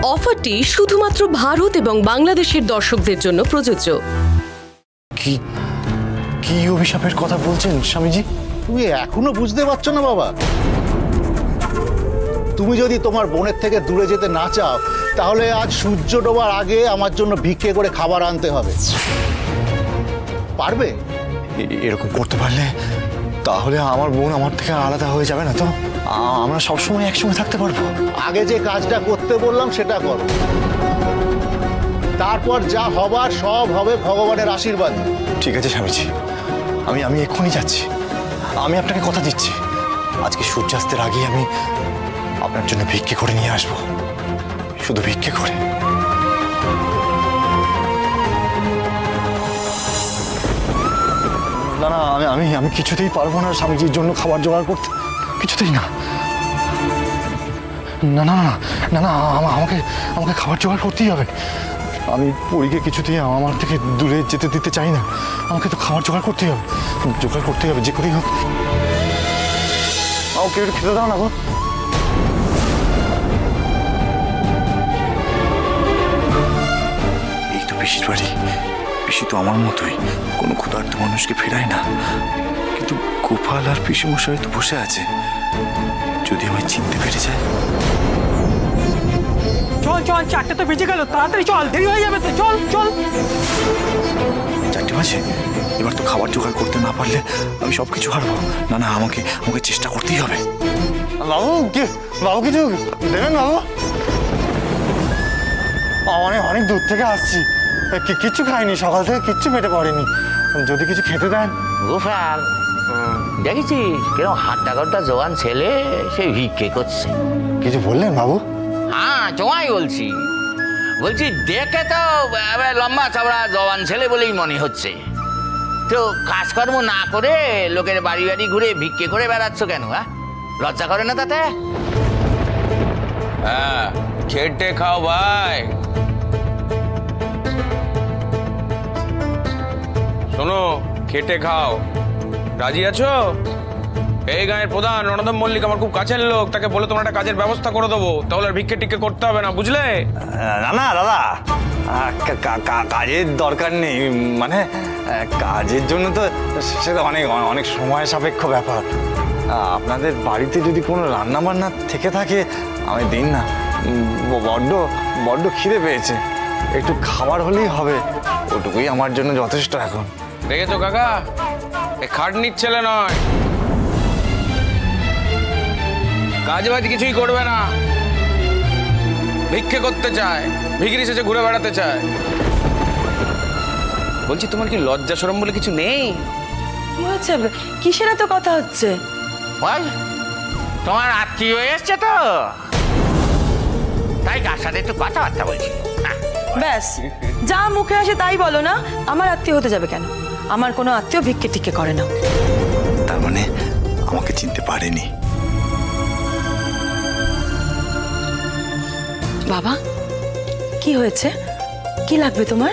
অফারটি শুধুমাত্র ভারত এবং বাংলাদেশের দর্শকদের জন্য প্রযোজ্য। কি কি অভিশাপের কথা বলছেন স্বামীজি? তুমি এখনো বুঝতে পারছো না বাবা? তুমি যদি তোমার বোনের থেকে দূরে যেতে না চাও তাহলে আজ সূর্য ডোবার আগে আমার জন্য ভিক্ষে করে খাবার আনতে হবে। পারবে? এরকম করতে পারলে তাহলে আমার বোন আমার থেকে আলাদা হয়ে যাবে না তো? আমরা সবসময় একসঙ্গে থাকতে পারবো। আগে যে কাজটা করতে বললাম সেটা করো, তারপর যা হবার সব হবে ভগবানের আশীর্বাদ। ঠিক আছে স্বামীজি, আমি এক্ষুনি যাচ্ছি। আমি আপনাকে কথা দিচ্ছি, আজকে সূর্যাস্তের আগে আমি আপনার জন্য ভিক্ষে করে নিয়ে আসবো, শুধু ভিক্ষে করে। না না, আমি কিছুতেই পারবো না স্বামীজির জন্য খাবার জোগাড় করতে, কিছুতেই না। না না না না না, আমাকে খাবার জোগাড় করতেই হবে। আমি পরীকে কিছুতেই আমার থেকে দূরে যেতে দিতে চাই না। আমাকে তো খাবার জোগাড় করতেই হবে, যে করেই হোক। আমাকে একটু খেতে দাও না গো। এই তো পিসির বাড়ি। পিসি তো আমার মতোই, কোনো ক্ষুধার্ত মানুষকে ফেরায় না। কিন্তু গোপাল আর পিসি মশাই তো বসে আছে, যদি আমায় চিনতে পেরে যায়। চল চল, 4টে তো বেজে গেল, তাড়াতাড়ি চল, দেরি হয়ে যাবে তো। চল চল। 4টে বাজে, এবার তো খাবার জোগাড় করতে না পারলে আমি সবকিছু হারবো। না না, আমাকে চেষ্টা করতেই হবে। বাবু কিছু দেবেন বাবু? অনেক দূর থেকে আসছি, কিচ্ছু খাইনি, সকাল থেকে কিচ্ছু পেটে পড়েনি, যদি কিছু খেতে দেন। গোপাল, দেখেছিস কেরম হাট্টা ঘন্টা জোয়ান ছেলে সে ভিক্ষে করছে। কিছু বললেন বাবু? হ্যাঁ, জোয়াই বলছি দেখে তো লম্বা চওড়া জওয়ান ছেলে বলেই মনে হচ্ছে। তো কাজকর্ম না করে লোকের বাড়ি বাড়ি ঘুরে ভিক্ষে করে বেড়াচ্ছ কেন? হ্যাঁ, লজ্জা করে না তাতে? হ্যাঁ, খেটে খাও ভাই। শোনো, খেটে খাও, রাজি আছো? এই গাঁয়ের প্রধান রণদম মল্লিক আমার খুব কাছের লোক, তাকে বলে তোমার একটা কাজের ব্যবস্থা করে দেবো, তাহলে আর ভিক্ষে টিক্ষে করতে হবে না, বুঝলে? না না দাদা, কাজের দরকার নেই, মানে কাজের জন্য তো সেটা অনেক সময় সাপেক্ষ ব্যাপার। আপনাদের বাড়িতে যদি কোনো রান্না বান্না থেকে থাকে আমি দিন না, বড্ড খিদে পেয়েছে, একটু খাবার হলেই হবে, ওটুকুই আমার জন্য যথেষ্ট এখন। দেখেছো কাকা, এ খাটনির ছেলে নয়, কাজ বাজ কিছুই করবে না, ভিক্ষে করতে চায়, ভিখিরি সেজে ঘুরে বেড়াতে চায়। বলছি, তোমার কি লজ্জা শরম বলে কিছু নেই? কি হচ্ছে? কিসের এত কথা হচ্ছে? তোমার আত্মীয় এসছে তো, তাই তার সাথে একটু কথাবার্তা বলছি। ব্যাস, যা মুখে আসে তাই বলো না। আমার আত্মীয় হতে যাবে কেন? আমার কোনো আত্মীয় ভিক্ষে টিক্ষে করে না। তার মানে আমাকে চিনতে পারেনি। বাবা, কি হয়েছে? কি লাগবে তোমার?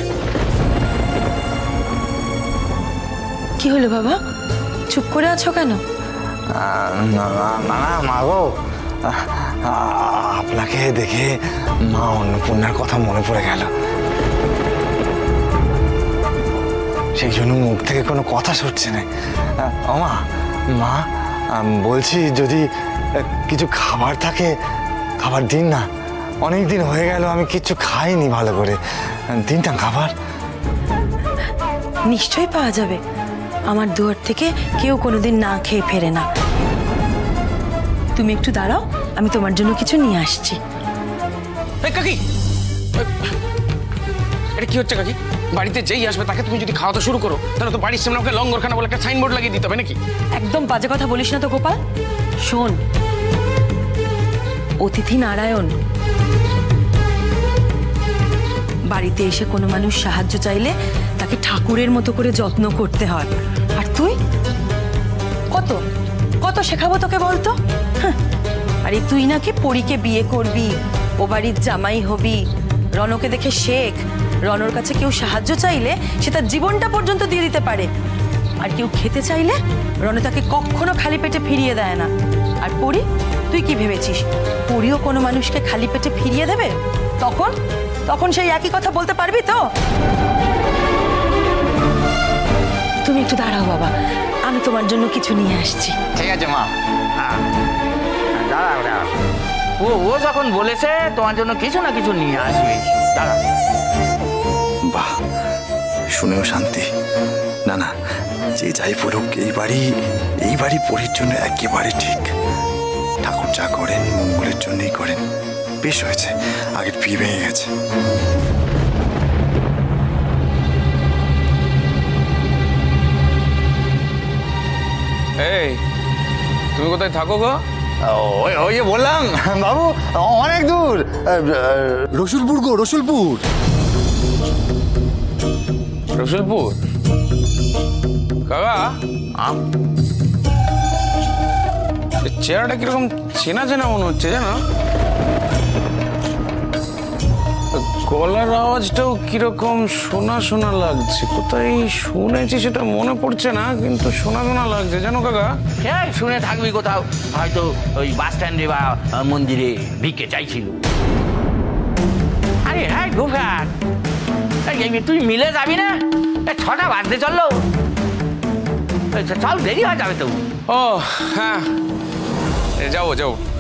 কি হলো বাবা, চুপ করে আছো কেন? না মা গো, আপনাকে দেখে মা অন্নপূর্ণার কথা মনে পড়ে গেল, সেই জন্য মুখ থেকে কোনো কথা সরছে না। মা, বলছি যদি কিছু খাবার থাকে খাবার দিন না, অনেক দিন হয়ে গেল আমি কিচ্ছু খাইনি ভালো করে, দিন না খাবার। নিশ্চয়ই পাওয়া যাবে, আমার দুয়ার থেকে কেউ কোনোদিন না খেয়ে ফেরে না। তুমি একটু দাঁড়াও, আমি তোমার জন্য কিছু নিয়ে আসছি। কাকি, এটা কি হচ্ছে কাকি? বাড়িতে যেই আসবে তাকে তুমি যদি খাওয়াতে শুরু করো, তাহলে তো বাড়ির সামনে আমাকে লঙ্গরখানা বলে একটা সাইনবোর্ড লাগিয়ে দিতে হবে নাকি? একদম বাজে কথা বলিস না তো গোপাল। শোন, অতিথি নারায়ণ, বাড়িতে এসে কোনো মানুষ সাহায্য চাইলে তাকে ঠাকুরের মতো করে যত্ন করতে হয়। আর তুই কত শেখাবো তোকে বলতো? আরে তুই নাকি পরীকে বিয়ে করবি, ও বাড়ির জামাই হবি, রণকে দেখে শেখ। রণর কাছে কেউ সাহায্য চাইলে সে তার জীবনটা পর্যন্ত দিয়ে দিতে পারে, আর কেউ খেতে চাইলে রণ তাকে কখনো খালি পেটে ফিরিয়ে দেয় না। আর পরি, তুই কি ভেবেছিস পরিও কোনো মানুষকে খালি পেটে ফিরিয়ে দেবে? তখন তখন সেই একই কথা বলতে পারবি তো? তুমি একটু দাঁড়াও বাবা, আমি তোমার জন্য কিছু নিয়ে আসছি। ঠিক আছে মা, হ্যাঁ দাঁড়াও দাঁড়াও, ও যখন বলেছে তোমার জন্য কিছু না কিছু নিয়ে আসবে, দাঁড়াও। বাহ, শুনেও শান্তি। না না, যে যাই বলুক এই বাড়ি পরীর জন্য একেবারে ঠিক। ঠাকুর যা করেন মঙ্গলের জন্যই করেন। বেশ হয়েছে, আগের বিয়ে ভেঙে গেছে। এই তুমি কোথায় থাকো গো? ওই যে বললাম বাবু, অনেক দূর। রসুলপুর গো, রসুলপুর। রসুলপুর? কাকা, চেহারাটা কিরকম চেনা চেনা মনে হচ্ছে জানো? গলার আওয়াজটাও কিরকম শোনা শোনা লাগছে। কোথায় শুনেছি সেটা মনে পড়ছে না, কিন্তু শোনা শোনা লাগছে জানো কাকা। হ্যাঁ, শুনে থাকবি কোথাও, হয়তো ওই বাস স্ট্যান্ডে বা মন্দিরে ভিক্ষে চাইছিল। আরে হ্যাঁ গোফার, তুই মিলে যাবি না? 6টা বাজতে চললো, চল দেরি হয়ে যাবে তো। ও হ্যাঁ, যাবো যাবো।